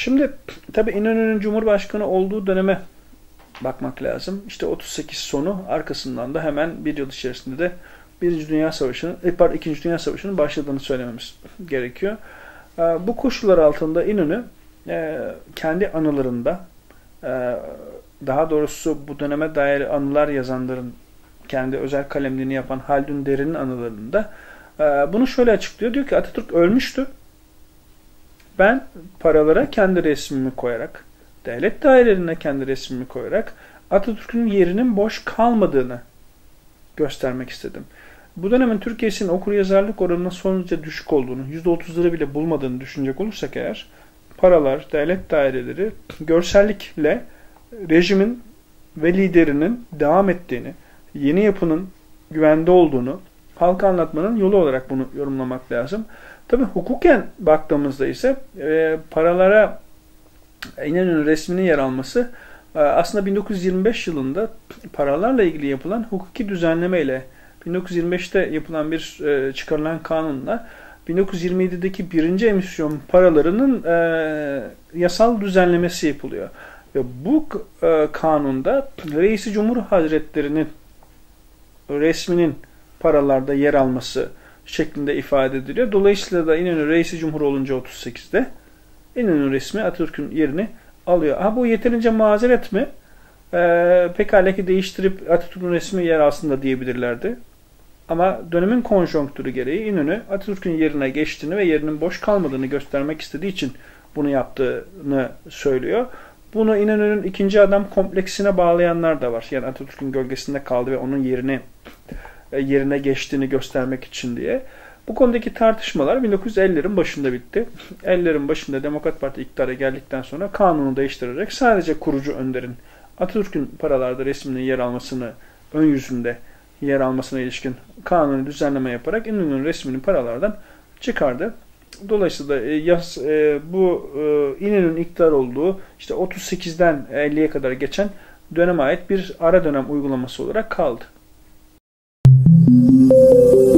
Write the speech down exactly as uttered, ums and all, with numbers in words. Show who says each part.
Speaker 1: Şimdi tabii İnönü'nün Cumhurbaşkanı olduğu döneme bakmak lazım. İşte otuz sekiz sonu, arkasından da hemen bir yıl içerisinde de Birinci Dünya Savaşı'nın, e, pardon, İkinci Dünya Savaşı'nın başladığını söylememiz gerekiyor. Bu koşullar altında İnönü kendi anılarında, daha doğrusu bu döneme dair anılar yazanların kendi özel kalemliğini yapan Haldun Derin'in anılarında bunu şöyle açıklıyor. Diyor ki Atatürk ölmüştü. Ben paralara kendi resmimi koyarak, devlet dairelerine kendi resmimi koyarak Atatürk'ün yerinin boş kalmadığını göstermek istedim. Bu dönemin Türkiye'sinin okuryazarlık oranının son derece düşük olduğunu, yüzde otuzları bile bulmadığını düşünecek olursak eğer, paralar, devlet daireleri görsellikle rejimin ve liderinin devam ettiğini, yeni yapının güvende olduğunu halka anlatmanın yolu olarak bunu yorumlamak lazım. Tabii hukuken baktığımızda ise e, paralara İnönü'nün resminin yer alması e, aslında bin dokuz yüz yirmi beş yılında paralarla ilgili yapılan hukuki düzenlemeyle, bin dokuz yüz yirmi beşte yapılan bir e, çıkarılan kanunla bin dokuz yüz yirmi yedideki birinci emisyon paralarının e, yasal düzenlemesi yapılıyor. Ve bu e, kanunda Reis-i Cumhur Hazretleri'nin resminin paralarda yer alması şeklinde ifade ediliyor. Dolayısıyla da İnönü Reis-i Cumhur olunca otuz sekizde İnönü resmi Atatürk'ün yerini alıyor. Ha, bu yeterince mazeret mi? Ee, pekala ki değiştirip Atatürk'ün resmi yer aslında diyebilirlerdi. Ama dönemin konjonktürü gereği İnönü Atatürk'ün yerine geçtiğini ve yerinin boş kalmadığını göstermek istediği için bunu yaptığını söylüyor. Bunu İnönü'nün ikinci adam kompleksine bağlayanlar da var. Yani Atatürk'ün gölgesinde kaldı ve onun yerini yerine geçtiğini göstermek için diye. Bu konudaki tartışmalar bin dokuz yüz ellilerin başında bitti. ellilerin başında Demokrat Parti iktidara geldikten sonra kanunu değiştirerek sadece kurucu önderin Atatürk'ün paralarda resminin yer almasını, ön yüzünde yer almasına ilişkin kanuni düzenleme yaparak İnönü'nün resmini paralardan çıkardı. Dolayısıyla yaz, bu İnönü'nün iktidar olduğu işte otuz sekizden elliye kadar geçen döneme ait bir ara dönem uygulaması olarak kaldı.